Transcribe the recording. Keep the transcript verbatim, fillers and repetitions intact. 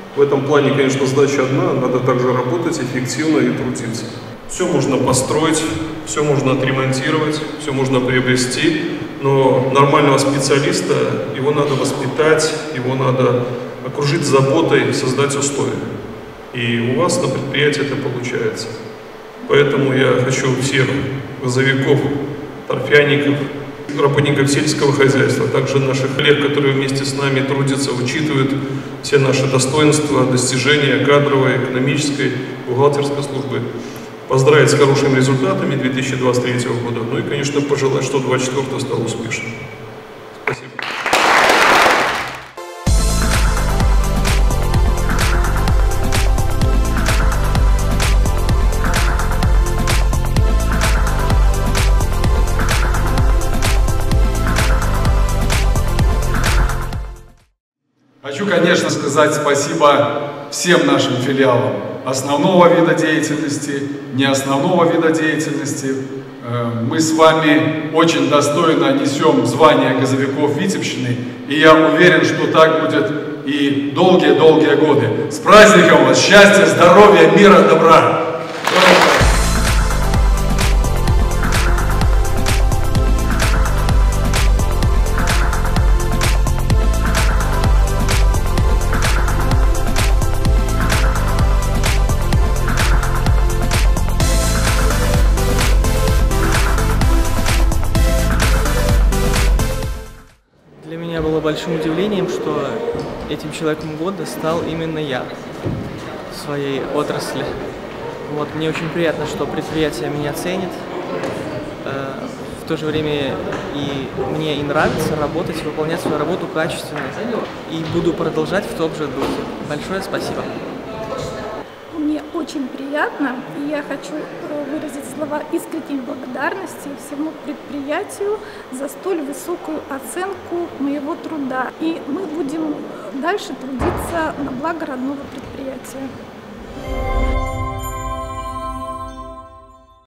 В этом плане, конечно, задача одна, надо также работать эффективно и трудиться. Все можно построить, все можно отремонтировать, все можно приобрести, но нормального специалиста, его надо воспитать, его надо окружить заботой, создать условия. И у вас на предприятии это получается. Поэтому я хочу всех газовиков, торфяников, работников сельского хозяйства, также наших коллег, которые вместе с нами трудятся, учитывают все наши достоинства, достижения кадровой, экономической, бухгалтерской службы. Поздравить с хорошими результатами две тысячи двадцать третьего года, ну и, конечно, пожелать, чтобы две тысячи двадцать четвёртый стал успешным. Спасибо. Хочу, конечно, сказать спасибо всем нашим филиалам основного вида деятельности, не основного вида деятельности. Мы с вами очень достойно несем звание газовиков Витебщины, и я уверен, что так будет и долгие-долгие годы. С праздником вас! Счастья, здоровья, мира, добра! Для меня было большим удивлением, что этим человеком года стал именно я в своей отрасли. Вот, мне очень приятно, что предприятие меня ценит. В то же время и мне и нравится работать, выполнять свою работу качественно. И буду продолжать в том же духе. Большое спасибо. Мне очень приятно, и я хочу выразить слова искренней благодарности всему предприятию за столь высокую оценку моего труда. И мы будем дальше трудиться на благо родного предприятия.